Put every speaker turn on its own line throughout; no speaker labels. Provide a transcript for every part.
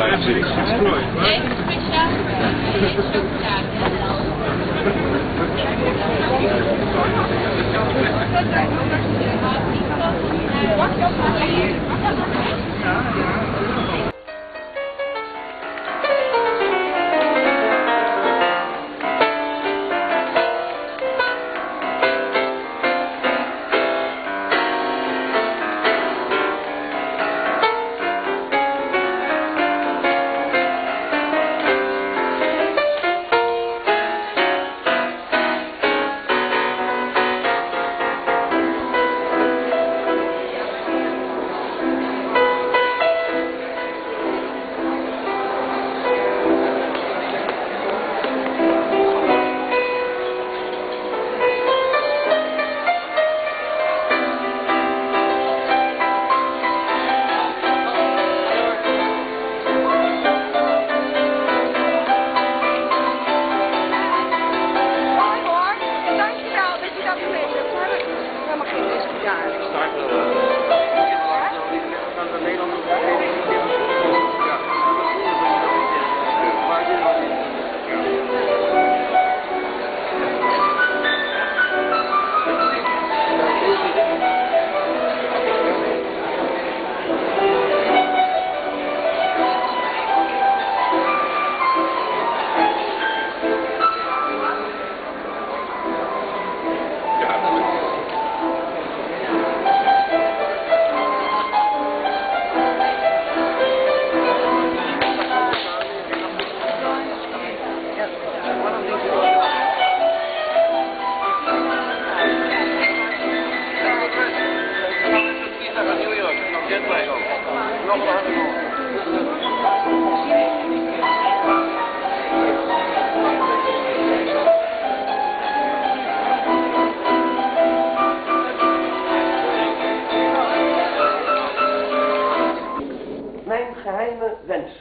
Mijn geheime wens.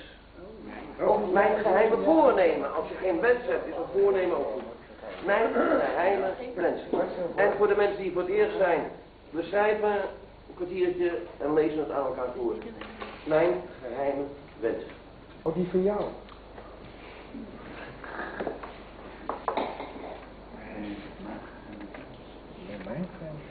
Of mijn geheime voornemen. Als je geen wens hebt, is een voornemen ook goed. Mijn geheime wens. En voor de mensen die voor het eerst zijn, we schrijven een kwartiertje en lezen het aan elkaar voor. Mijn geheime wens.
Oh, die van jou. Mijn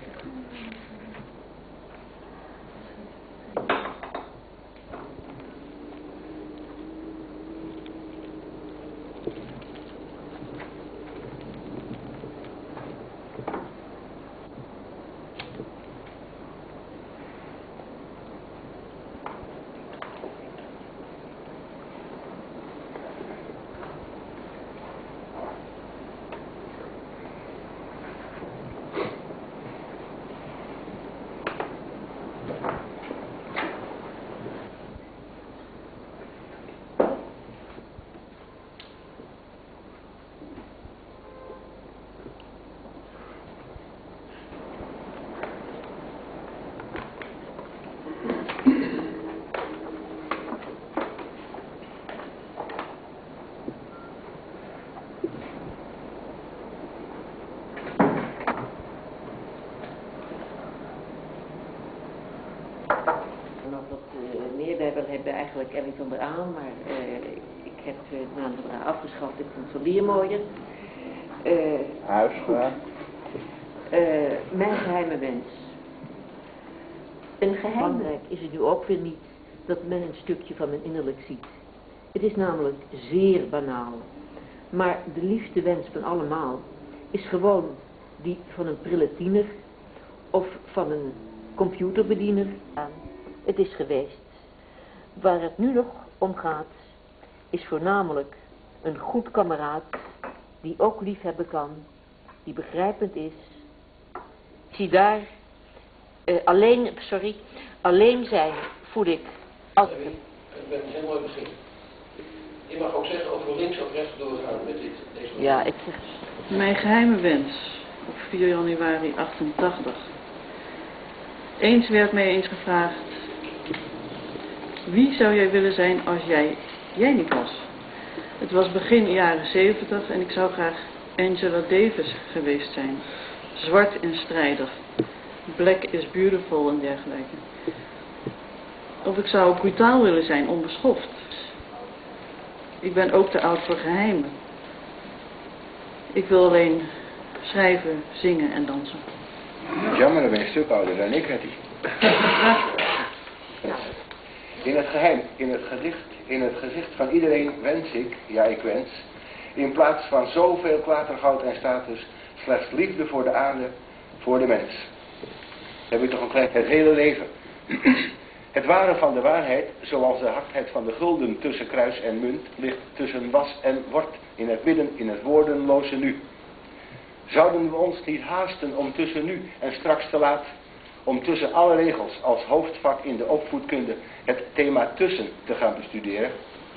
Nog wat meer, wij hebben eigenlijk Ellington eraan, maar ik heb het naam eraan afgeschaft, ik vond het zo mooier.
Huisvraag.
Mijn geheime wens. Een geheimrijk is het nu ook weer niet dat men een stukje van mijn innerlijk ziet. Het is namelijk zeer banaal. Maar de liefste wens van allemaal is gewoon die van een prille tiener of van een computerbediener. Het is geweest. Waar het nu nog om gaat, is voornamelijk een goed kameraad die ook liefhebben kan, die begrijpend is. Zie daar, alleen zijn voel ik als ik...
Ik ben een heel mooi begin. Je mag ook zeggen of we links of rechts doorgaan met deze.
Ja, ik zeg...
Mijn geheime wens op 4 januari 88. Eens werd mij eens gevraagd: wie zou jij willen zijn als jij niet was? Het was begin jaren 70 en ik zou graag Angela Davis geweest zijn. Zwart en strijdig. Black is beautiful en dergelijke. Of ik zou brutaal willen zijn, onbeschoft. Ik ben ook te oud voor geheimen. Ik wil alleen schrijven, zingen en dansen.
Jammer, dan ben je een stuk ouder dan ik, Hetty. In het gezicht van iedereen wens ik, ja ik wens, in plaats van zoveel klatergoud en status, slechts liefde voor de aarde, voor de mens. Heb je toch een klein, het hele leven. Het ware van de waarheid, zoals de hardheid van de gulden tussen kruis en munt, ligt tussen was en word, in het midden, in het woordenloze nu. Zouden we ons niet haasten om tussen nu en straks te laat, om tussen alle regels als hoofdvak in de opvoedkunde het thema tussen te gaan bestuderen?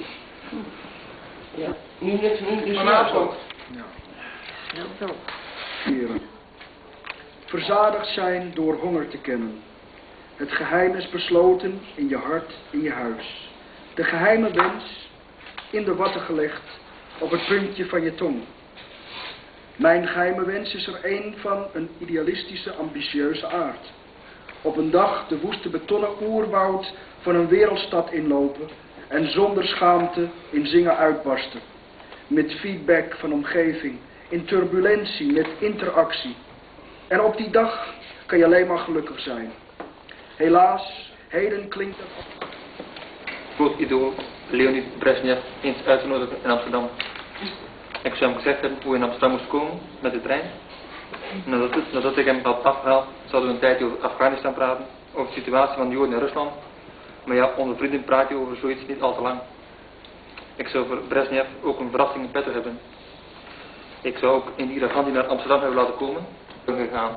Ja, nu
Vanavond.
Ja, zo.
Heren. Verzadigd zijn door honger te kennen. Het geheim is besloten in je hart, in je huis. De geheime wens in de watten gelegd op het puntje van je tong. Mijn geheime wens is er een van een idealistische, ambitieuze aard. Op een dag de woeste betonnen oerwoud van een wereldstad inlopen en zonder schaamte in zingen uitbarsten. Met feedback van omgeving, in turbulentie, met interactie. En op die dag kan je alleen maar gelukkig zijn. Helaas, heden klinkt het af.
Groot idool Leonid Brezhnev eens uitgenodigd in Amsterdam. Ik zou hem gezegd hebben hoe hij in Amsterdam moest komen met de trein. Nadat ik hem had afgehaald, zouden we een tijdje over Afghanistan praten, over de situatie van de Joden in Rusland. Maar ja, onder vrienden praat je over zoiets niet al te lang. Ik zou voor Brezhnev ook een verrassing in petto hebben. Ik zou ook in ieder geval die naar Amsterdam hebben laten komen. Gegaan.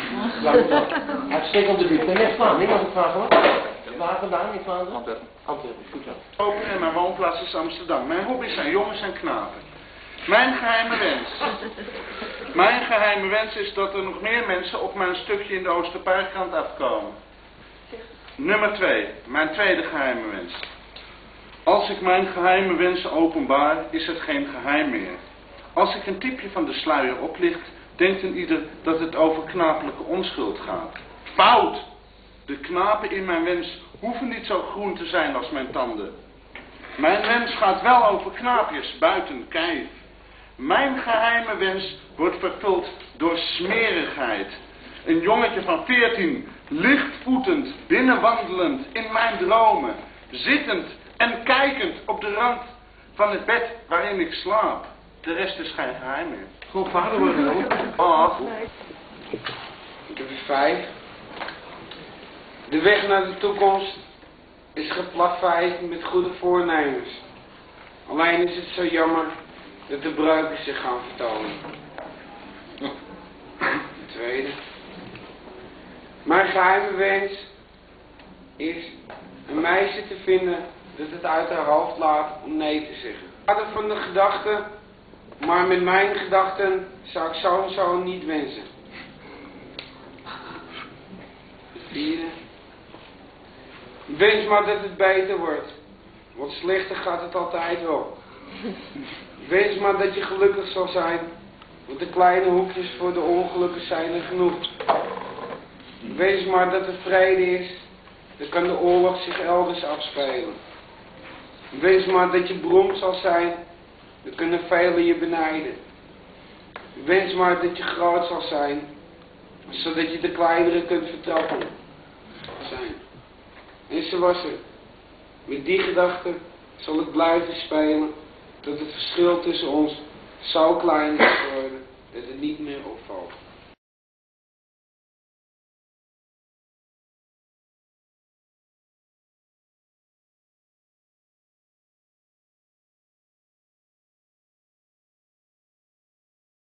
Uitstekend debuut. Ben jij Vlaanderen? Niemand het vragen hoor. Waar vandaan in Vlaanderen?
Antwerpen.
Antwerpen, goed zo.
Open en mijn woonplaats is Amsterdam. Mijn hobby's zijn jongens en knapen. Mijn geheime wens. Mijn geheime wens is dat er nog meer mensen op mijn stukje in de Oosterparkkant afkomen. Nummer 2. Mijn tweede geheime wens. Als ik mijn geheime wensen openbaar, is het geen geheim meer. Als ik een tipje van de sluier oplicht, denkt een ieder dat het over knapelijke onschuld gaat. Fout! De knapen in mijn wens hoeven niet zo groen te zijn als mijn tanden. Mijn wens gaat wel over knaapjes buiten kijf. Mijn geheime wens wordt vervuld door smerigheid. Een jongetje van 14, lichtvoetend, binnenwandelend in mijn dromen, zittend en kijkend op de rand van het bed waarin ik slaap. De rest is geen geheim meer.
Gewoon vader worden hoor.
Ach,
Nummer 5. De weg naar de toekomst is geplaveid met goede voornemens. Alleen is het zo jammer dat de breuken zich gaan vertonen. De tweede. Mijn geheime wens is een meisje te vinden dat het uit haar hoofd laat om nee te zeggen. Ik had het van de gedachte, maar met mijn gedachten zou ik sowieso niet wensen. De vierde. Wens maar dat het beter wordt, want slechter gaat het altijd wel. Wens maar dat je gelukkig zal zijn, want de kleine hoekjes voor de ongelukken zijn er genoeg. Wens maar dat er vrede is, dan kan de oorlog zich elders afspelen. Wens maar dat je beroemd zal zijn, dan kunnen velen je benijden. Wens maar dat je groot zal zijn, zodat je de kleinere kunt vertrappen. Zijn. En zo was het. Met die gedachte zal ik blijven spelen, tot het verschil tussen ons zo klein is geworden, dat het niet meer opvalt.